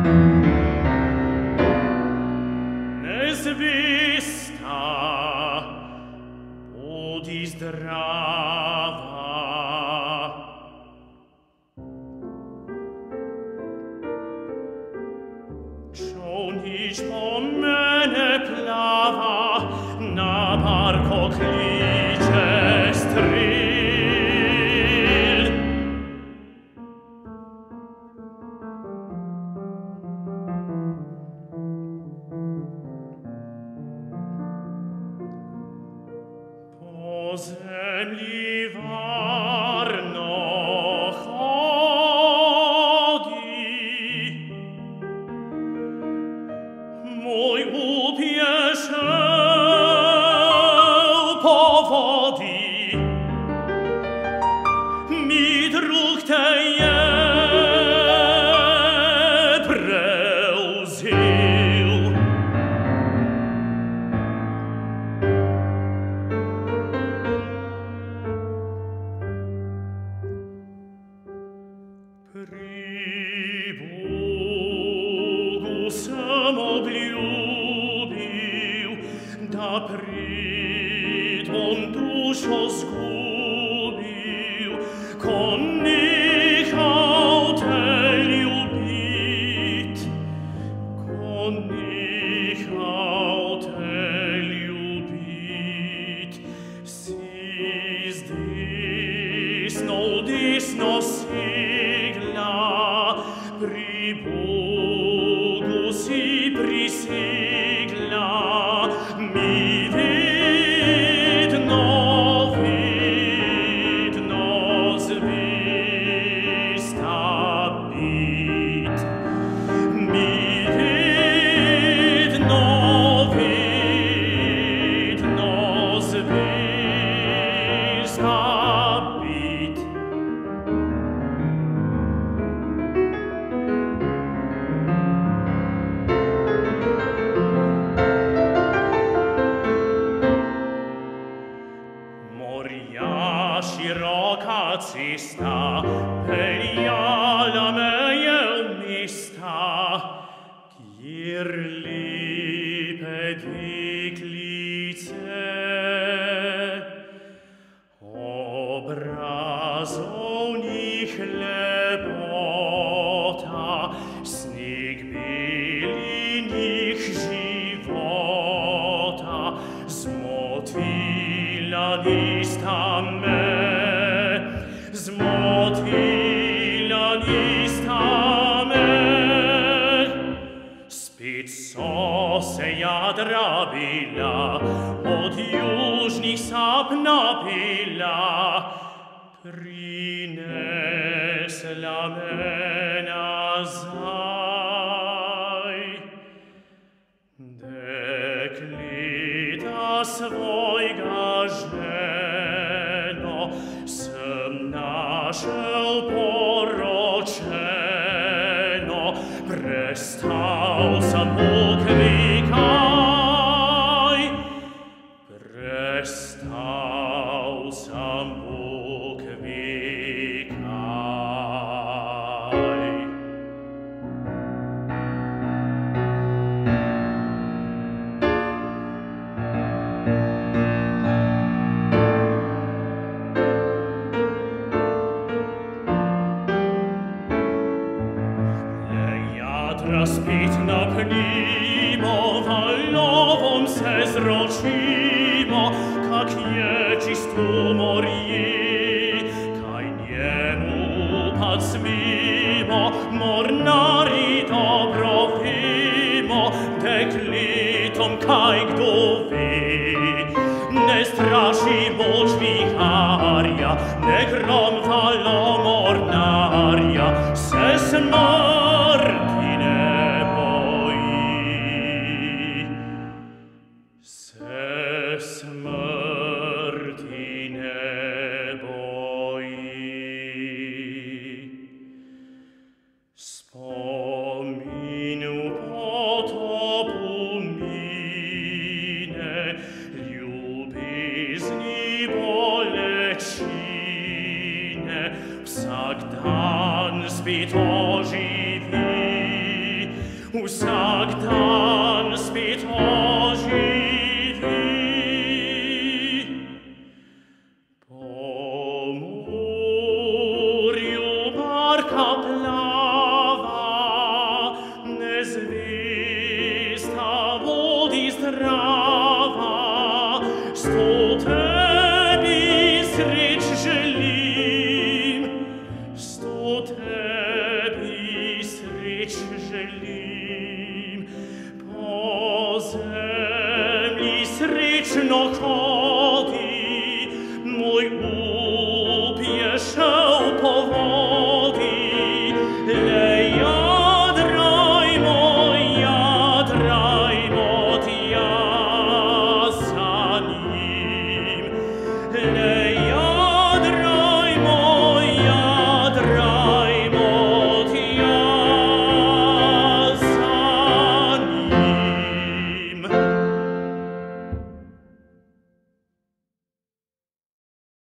Nezvista, budi zdrava. Čolnič po mene plava, na barko kliče strel. Po zemlji varno hodi, mój upierzał po wodi, mi drug teje prełzył. Pri Bogu sam obljubił, da pridwon duszo zgubił, kon niechał te ljubit, kon niechał te ljubit. Si zdisno sigla, pri Bogu si prisigla, mi vidno zvista bit. Mi vidno zvista bit. Moria široka cesta peljala me je u mista, kjer lipe deklice obrazovnih lepota, sneg belinih života, zmotila nista me, zmotila nista me. Spet so se jadra bila, od južnih sap napila, prinesla me nazaj. Dekleta svojega ženo sem našel poročeno, prestal sem poklikaj, prestal sem poklikaj. Spet napnimo, valovom se zročimo, kak je čisto morje, kaj njemu pacmimo, mornari dobro vemo, dekletom kaj kdo ve. Ne straši moč viharja, ne grom valo mornarja, se smrti ne boji, se smrti ne boji. Spomin v potopu mine, ljubezni bolečine, vsak dan spet oživi, Sagdan spit oggi Pomorio barca plava, ne zvista vodi zdrava, sto tebi sreč želim, sto tebi sreč želim, po zemlji srečno